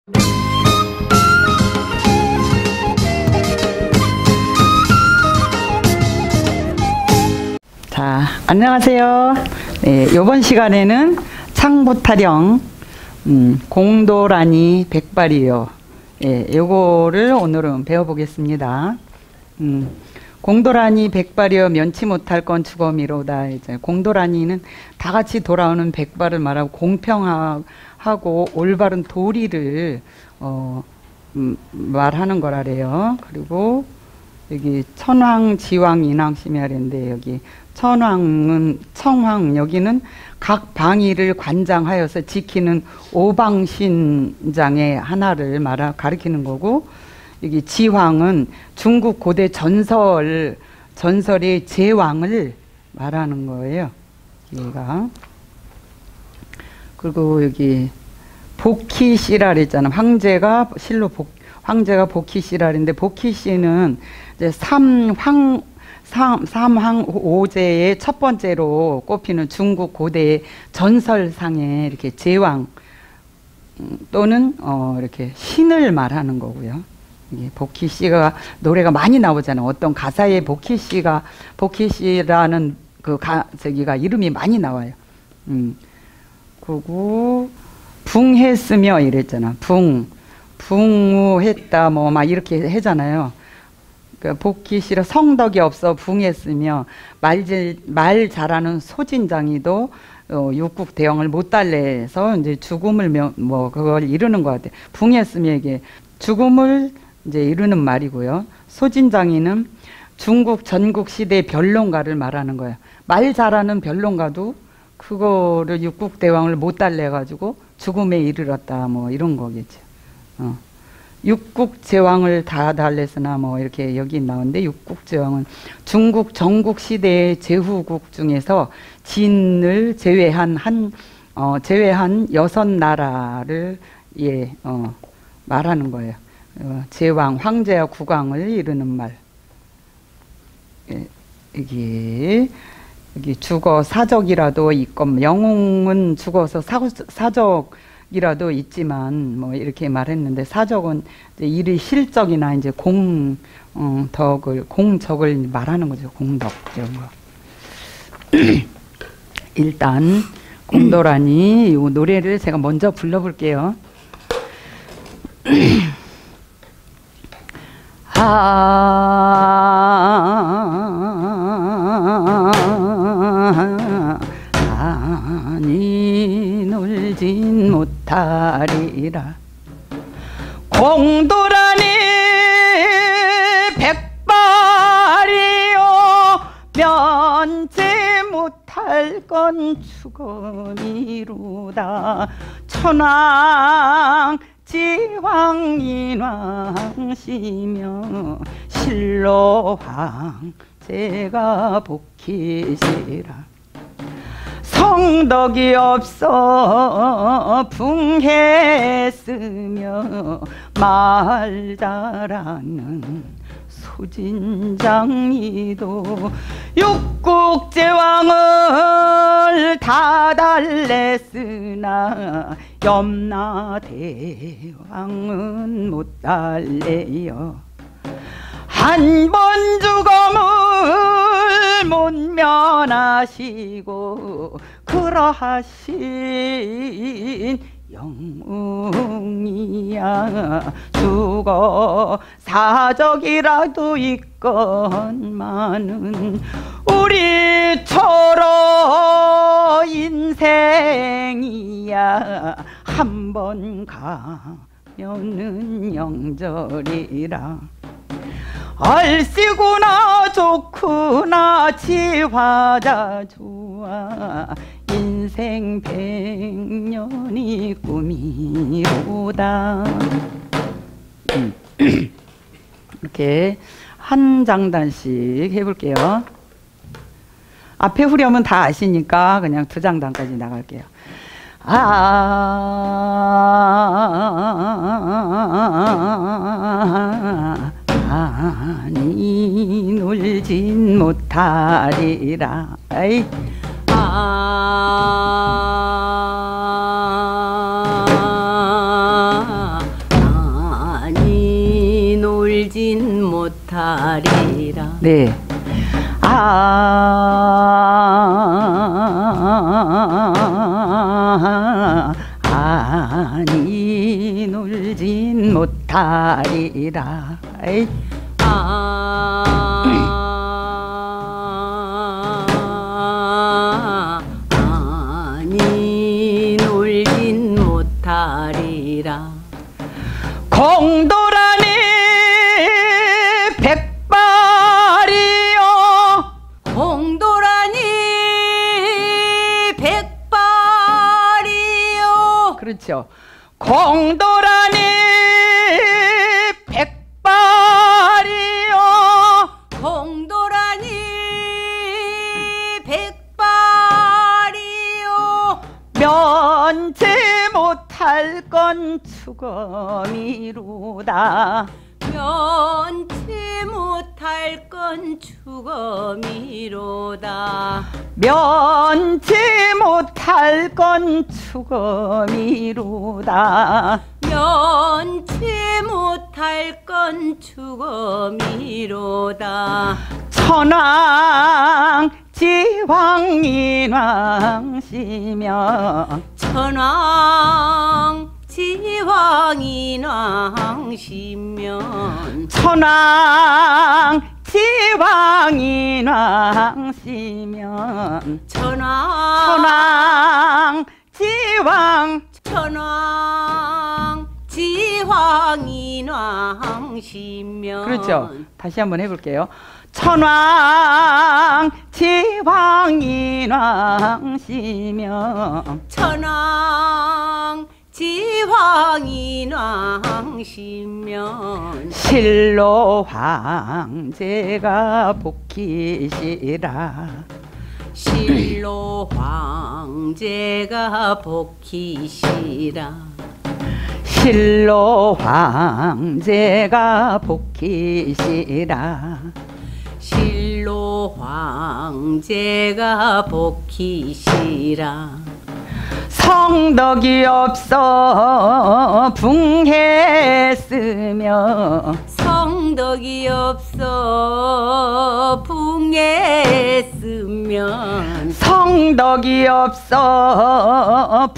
자, 안녕하세요. 네, 이번 시간에는 창부타령 공도라니 백발이요. 예, 요거를 오늘은 배워보겠습니다. 공도라니 백발이여 면치 못할 건 주거미로다. 이제 공도라니는 다 같이 돌아오는 백발을 말하고 공평하고 올바른 도리를 말하는 거라래요. 그리고 여기 천황, 지왕, 인왕심야인데 여기 천황은 청황, 여기는 각 방위를 관장하여서 지키는 오방신장의 하나를 가리키는 거고, 여기 지황은 중국 고대 전설의 제왕을 말하는 거예요. 얘가. 그리고 여기 복희씨라 그랬잖아. 황제가 복희씨라는데, 복희씨는 이제 삼황오제의 첫 번째로 꼽히는 중국 고대의 전설상의 이렇게 제왕 또는 이렇게 신을 말하는 거고요. 이게 복희씨가 노래가 많이 나오잖아요. 어떤 가사에 복희씨라는 저기가 이름이 많이 나와요. 그리고 붕했으며 이랬잖아. 붕우했다 뭐 막 이렇게 하잖아요. 그러니까 복희씨라 성덕이 없어 붕했으며 말 잘하는 소진장이도 육국 대왕을 못 달래서 이제 죽음을 그걸 이루는 것 같아요. 붕했으며 이게 죽음을 이제 이루는 말이고요. 소진장이는 중국 전국 시대 변론가를 말하는 거예요. 말 잘하는 변론가도 그거를 육국 대왕을 못 달래 가지고 죽음에 이르렀다 뭐 이런 거겠죠. 육국 제왕을 다 달랬으나 뭐 이렇게 여기 나오는데, 육국 제왕은 중국 전국 시대의 제후국 중에서 진을 제외한 제외한 6나라를 말하는 거예요. 제왕, 황제와 국왕을 이루는 말. 여기 죽어 사적이라도 있건, 영웅은 죽어서 사적이라도 있지만 뭐 이렇게 말했는데, 사적은 이제 일의 실적이나 이제 공적을 말하는 거죠. 공덕 이런 거. 일단 공도라니 이 노래를 제가 먼저 불러볼게요. 아니 놀진 못하리라. 공도라니 백발이요 면치 못할 건 주거미로다. 천황 지황 인왕시며 실로 황제가 복희시라. 성덕이 없어 붕했으며 말 잘하는 소진장이도 육국 제왕을 다 달랬으나 염라 대왕은 못 달래요. 한 번 죽음을 못 면하시고 그러하신 영웅이야. 죽어 사적이라도 있건만은 우리처럼 인생이야. 한 번 가면은 영절이라. 얼씨구나 좋구나 지화자 좋아. 인생 100년이 꿈이로다. 이렇게 한 장단씩 해볼게요. 앞에 후렴은 다 아시니까 그냥 2장단까지 나갈게요. 아니 놀진 못하리라. 못하리라. 네. 아니 놀진 못하리라. 에이. 아니 놀진 못하리라. 공도라니 백발이요. 공도라니 백발이요. 그렇죠. 공도라니 백발이요. 공도라니 백발이요. 면제 못할 건 추검이로다. 면치 못할 건 추검이로다. 면제 못할 건 추검이로다. 면치 못할 건 추검이로다. 천왕 지왕인왕시며 천왕 지왕인왕시면 천왕 지왕인왕시면 천왕 지왕 천왕 지왕인왕시면. 그렇죠. 다시 한번 해볼게요. 천왕 지왕인왕시면 천왕 지왕인왕시면 실로 황제가 복희시라. 실로 황제가 복희시라. 실로 황제가 복희시라. 실로 황제가 복희시라. 성덕이 없어 붕했으며 성덕이 없어 붕했으면 성덕이 없어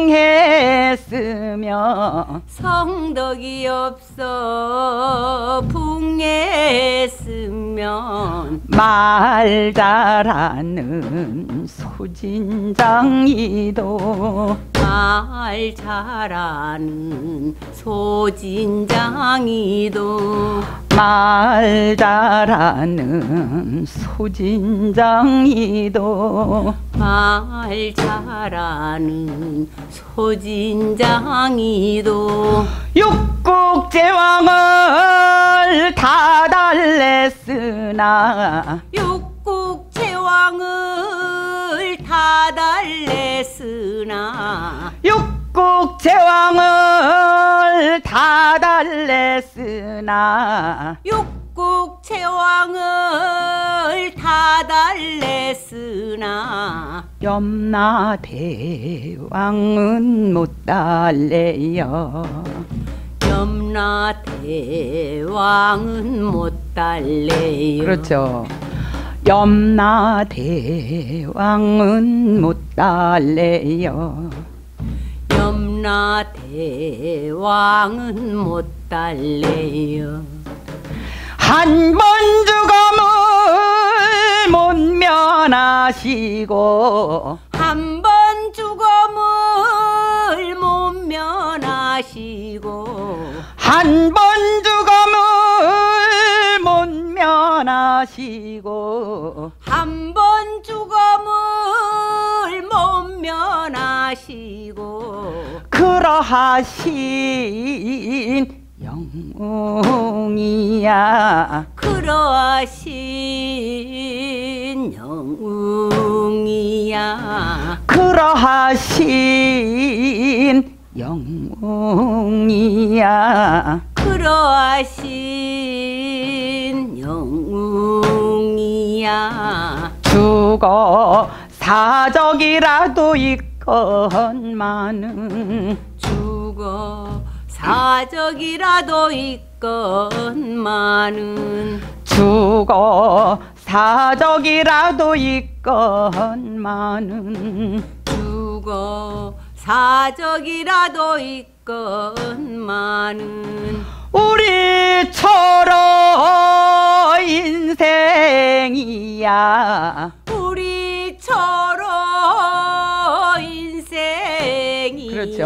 붕했으며 성덕이 없어 붕했으면 말 잘하는 소진장이도 말 잘하는 소진장이도 말 잘하는 소진장이도 말 잘하는 소진장이도 육국제왕을 다 달랬으나 육국제왕을 다 달랬으나 육국제왕을 다 달랬으나 육국제왕을 다 달랬으나 염라대왕은 못 달래요. 염라대왕은 못 달래요. 그렇죠. 염라대왕은 못 달래요. 염라대왕은 못 달래요. 한 번 죽음을 못 면하시고 한 번 죽음을 못 면하시고 한 번 죽음을 못 면하시고 한 번 죽음을 못 면하시고 그러하신 영웅이야. 그러하신 영웅이야. 그러하신 영웅이야. 그러하신 영웅이야. 죽어 사적이라도 있건만은 죽어 사적이라도 있건만은 죽어 사적이라도 있건만은 죽어 사적이라도 있건만은 우리처럼 인생이야 우리처럼 인생이야 그렇죠.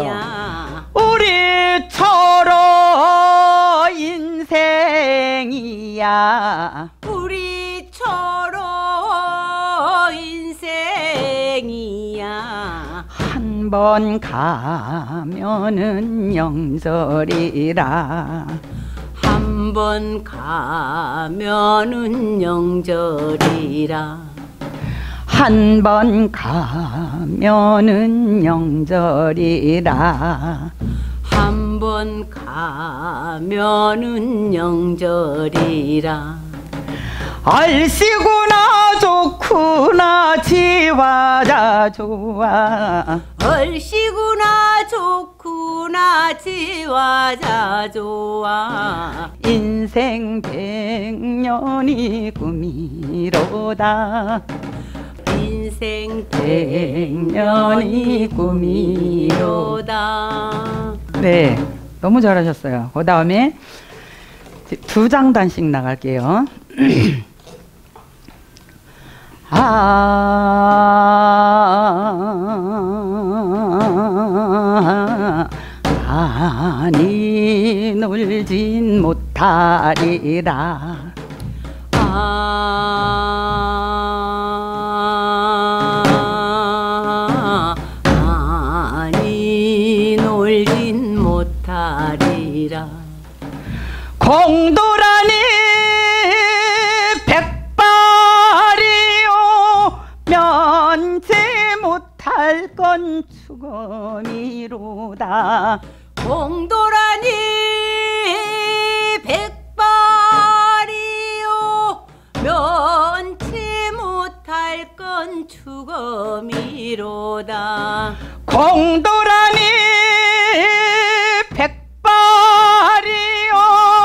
우리처럼 인생이야 우리처럼 인생이야 한 번 가면은 영절이라 한 번 가면은 영절이라 한 번 가면은 영절이라 한 번 가면은 영절이라 얼씨구나 좋구나 지와자 좋아 얼씨구나 좋구나 지와자 좋아 인생 백년이 꿈이로다 인생 백년이 꿈이로다 네, 너무 잘하셨어요. 그 다음에 두 장단씩 나갈게요. 아니 놀진 못하리라 아니 놀진 못하리라 공도라니 백발이요 면제 못할 건 죽음이로다 공도라니 백발이요 면치 못할 건 죽음이로다 공도라니 백발이요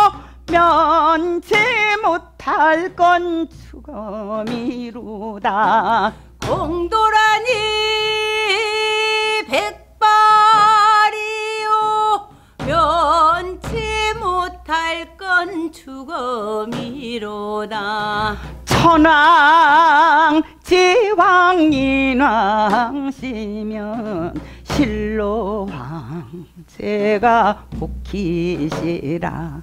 면치 못할 건 죽음이로다 공도라니 백발이요 면치 못할 건 죽음이로다 천왕 지왕인왕시면 실로 황제가 복희시라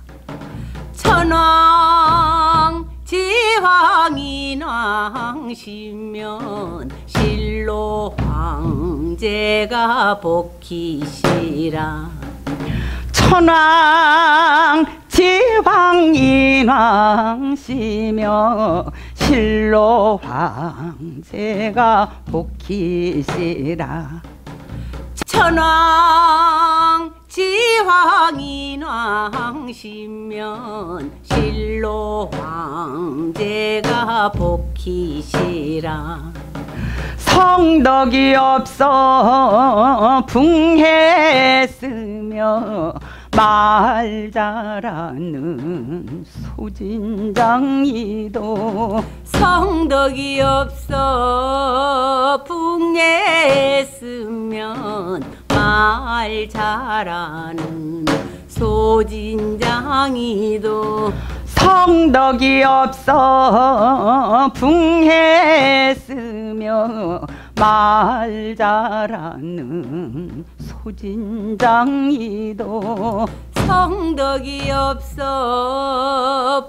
천왕 지왕인왕시면 실로 황제가 복희시라 천왕 지왕인왕시며 실로 황제가 복희시라 천왕 지왕인왕시면 실로 황제가 복희시라 성덕이 없어 붕했으며 말 잘하는 소진장이도 성덕이 없어 붕했으면 말 잘하는 소진장이도 성덕이 없어 붕했으며 말 잘하는 소진장이도 성덕이 없어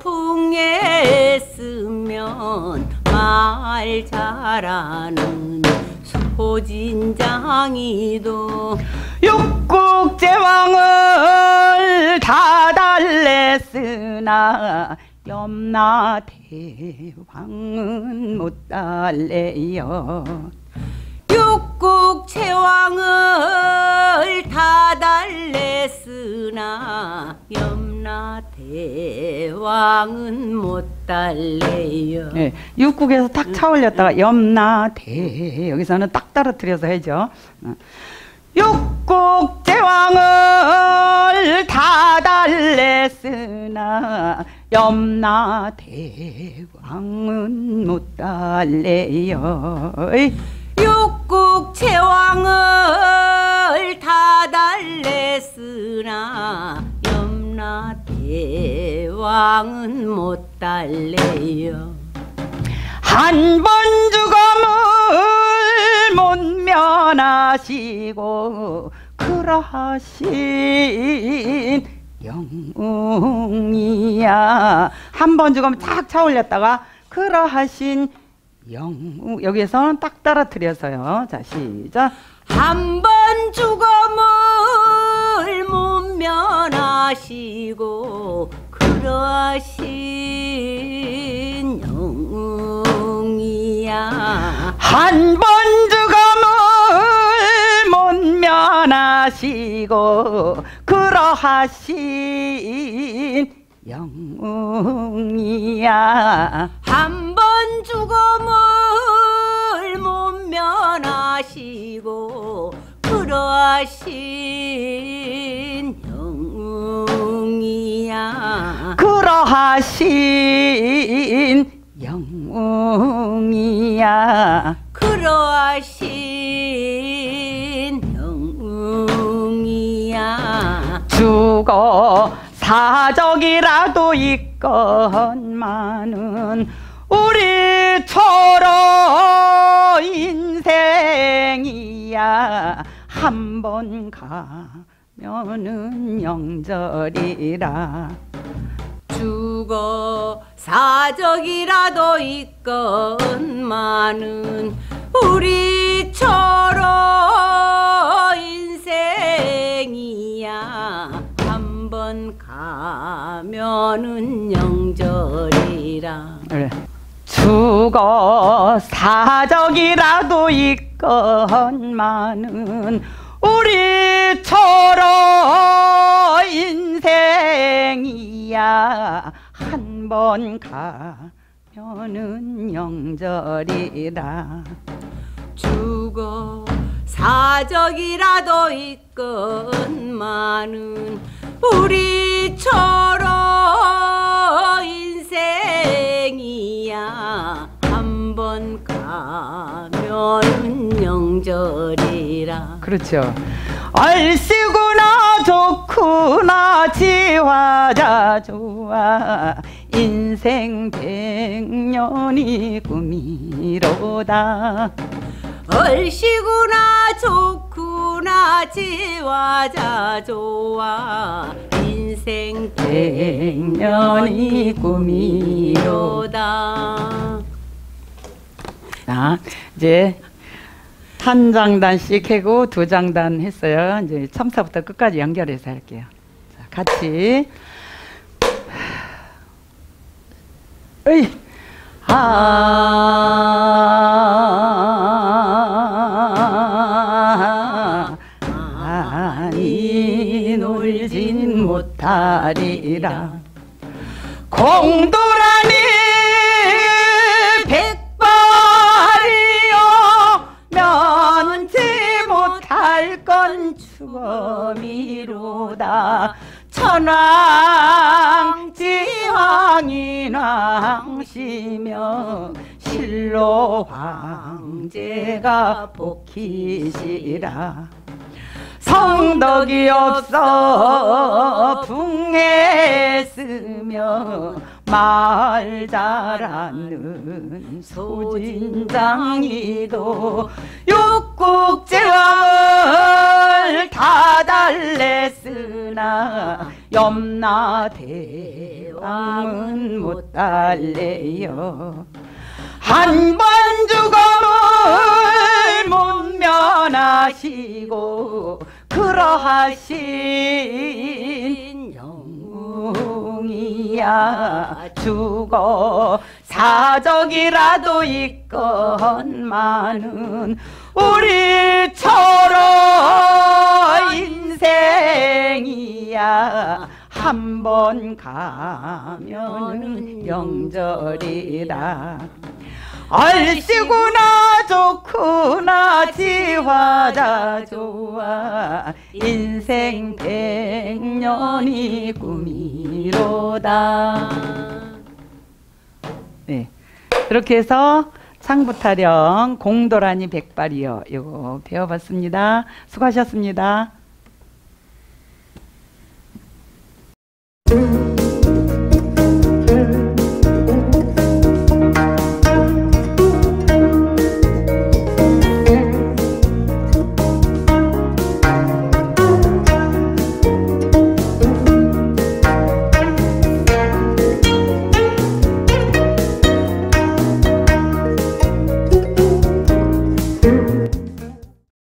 붕했으면 말 잘하는 소진장이도 육국제왕을 다 달랬으나 염라대왕은 못 달래요 육국체왕을 다 달랬으나 염라대왕은 못 달래요. 네, 육국에서 딱 차올렸다가 염라대 여기서는 딱 떨어뜨려서 해죠. 육국제왕을 다 달랬으나 영웅이야 염라 대왕은 못 달래요. 육국 제왕을 다 달랬으나 염라 대왕은 못 달래요. 한 번 죽음을 못 면하시고 그러하신 영웅이야. 한 번 죽으면 쫙 차올렸다가 그러하신 영웅. 여기에서는 딱 떨어뜨려서요. 자, 시작. 한 번 죽음을 못 면하시고 그러하신 영웅이야. 한 번 죽음을 못 면하시고 그러하신 영웅이야. 한 번 죽음을 못 면하시고 그러하신 영웅이야. 그러하신 영웅이야. 그러하신 영웅이야. 죽어 사적이라도 있건만은 우리처럼 인생이야. 한 번 가면은 영절이라. 죽어 사적이라도 있건만은 우리처럼 인생이야. 한 번 가면은 영절이라. 그래. 죽어 사적이라도 있건만은 우리처럼 인생이야. 한 번 가면은 영절이라. 죽어 사적이라도 있건만은 우리처럼 인생이야. 한 번 가면은 영절이라. 그렇죠. 얼씨구나 좋구나 지화자 좋아 인생 100년이 꿈이로다. 얼씨구나 좋구나 지화자 좋아 인생 100년이 꿈이로다. 자, 이제 한 장단씩 하고 두 장단 했어요. 이제 처음부터 끝까지 연결해서 할게요. 자, 같이. 으이. 아니 놀진 못하리라. 공도라니 면치 못할 건 죽음이로다. 천왕지왕이 낭시며 실로 황제가 복희시라. 성덕이 없어 붕했으며 말 잘하는 소진장이도 육국제왕을 다 달랬으나 염라대왕은 못 달래요. 한 번 죽음을 못 면하시고 그러하신 영웅이야. 죽어 사적이라도 있건만은 우리처럼 인생이야. 한 번 가면은 영절이라. 얼씨구나 좋구나 지화자 좋아 인생 100년이 꿈이로다. 네, 그렇게 해서 창부타령 공도라니 백발이요 이거 배워봤습니다. 수고하셨습니다.